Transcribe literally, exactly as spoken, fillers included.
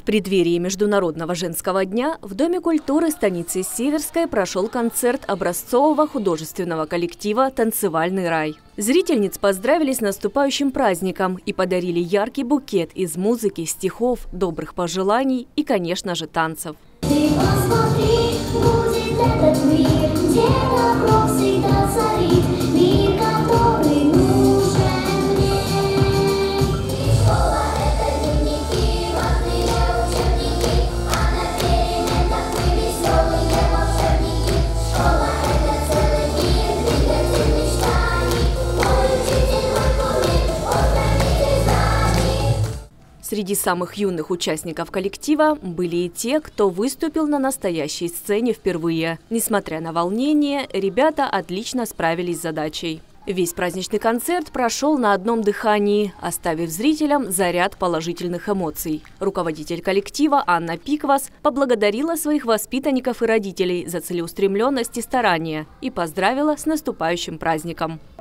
преддверии Международного женского дня в Доме культуры станицы Северской прошел концерт образцового художественного коллектива «Танцевальный рай». Зрительниц поздравили с наступающим праздником и подарили яркий букет из музыки, стихов, добрых пожеланий и, конечно же, танцев. Ты посмотри, будет этот мир, где добро всегда царит, мир, который нужен мне. Школа — это дневники, важные учебники, а на переменах мы веселые волшебники. Школа — это целый мир, двигатель мечтаний, мой учитель, мой кумир, он хранитель знаний. Среди самых юных участников коллектива были и те, кто выступил на настоящей сцене впервые. Несмотря на волнение, ребята отлично справились с задачей. Весь праздничный концерт прошел на одном дыхании, оставив зрителям заряд положительных эмоций. Руководитель коллектива Анна Пиквас поблагодарила своих воспитанников и родителей за целеустремленность и старания и поздравила с наступающим праздником.